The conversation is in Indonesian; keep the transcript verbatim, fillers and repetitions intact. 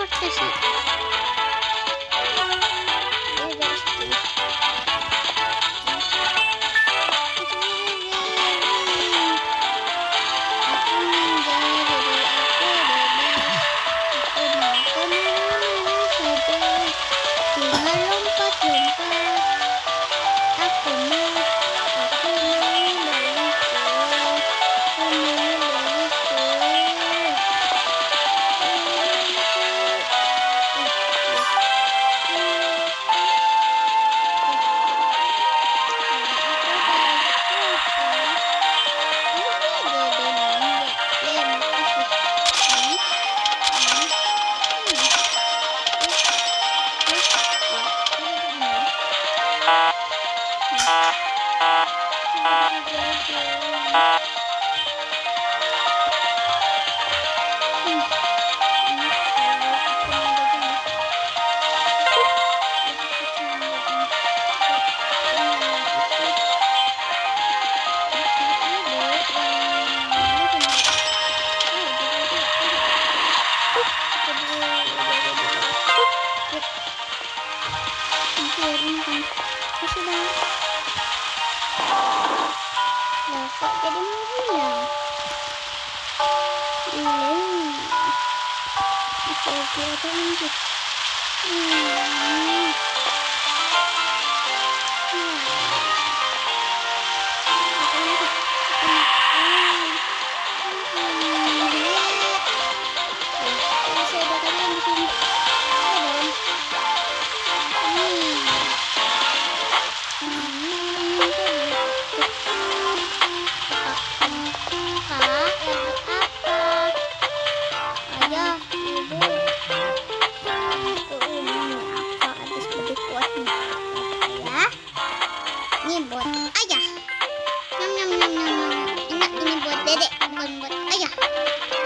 portnya sih? Dia dari situ. Aku ninja, jadi aku bebas. Aku mau kemana-mana saja. Tinggal lompat-lompat. Aku mau, aku mau beli kue. Aku mau beli kue. Lah kok jadi menghilang? Hmm. Oke, oke, oke, lanjut. Hmm. Ini buat ayah. Nyam nyam nyam nyam nyam. Enak ini buat dedek, bukan buat ayah.